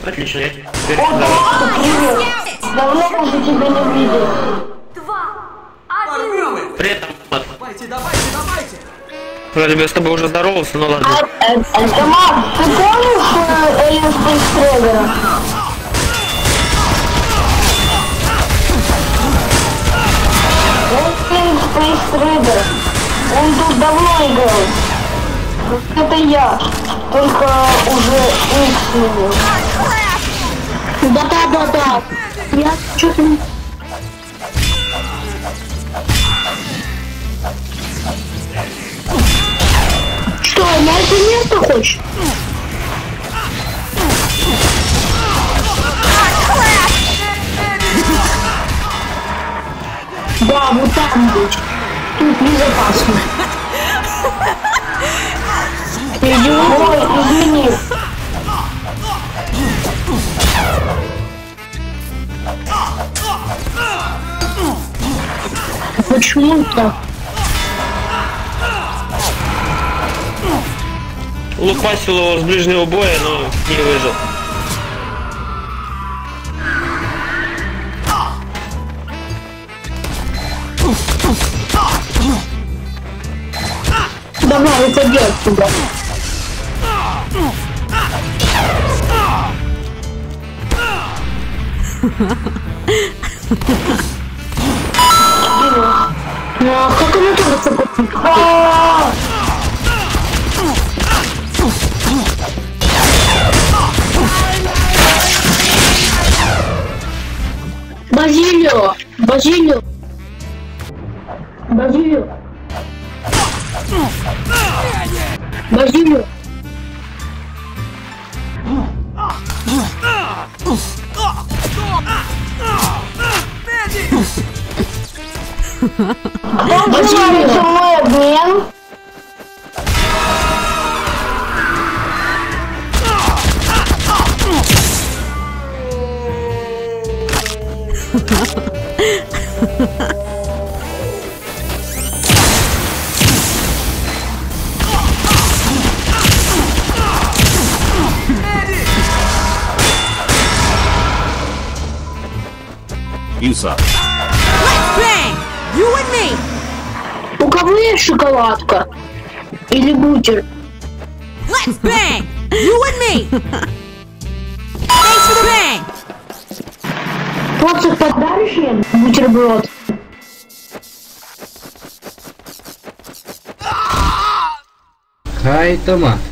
Отлично, я теперь О, сюда. да, привет. Давно уже тебя не видел. 2, 1. Порвем их! При этом, Давайте, давайте, давайте! вроде бы я с тобой уже здоровался, ну ладно. Тамар, ты помнишь Alien Space Trader? Alien Space Trader. Он тут давно играл. Это я. Только уже X сменил. Да. Я что-то... Что, на это место хочешь? Да, вот там быть. Тут безопасно. Ой, извини. Почему так? Лупасил его с ближнего боя, но не выжил. Давай, уходи отсюда. А как оно туда? Базилио! Базилио! Базилио! Базилио! Кто желает со мной обмен? Inside. Bang! You and me! У кого есть шоколадка? Или бутер? Let's bang! You and me! Thanks for the bang! Просто подаришь мне бутерброд? Кайтама.